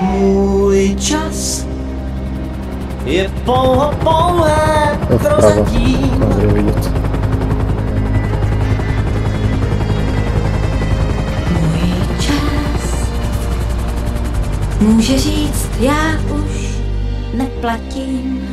Můj čas je pouhé prozatím. Můj čas může říct, já už neplatím.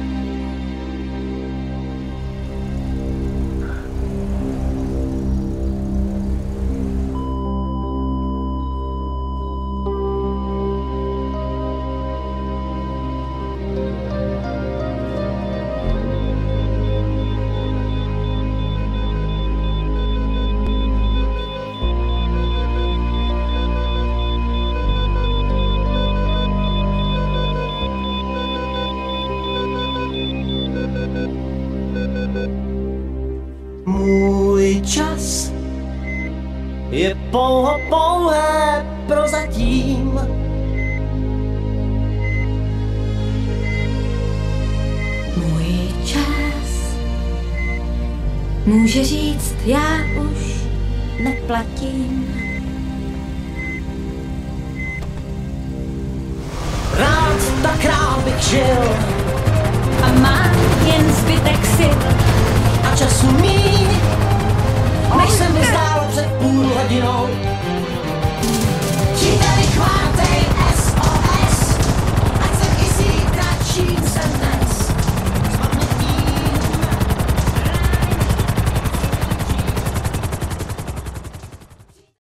Můj čas je pouhé prozatím. Můj čas může říct, já už neplatím. Rád tak rád bych žil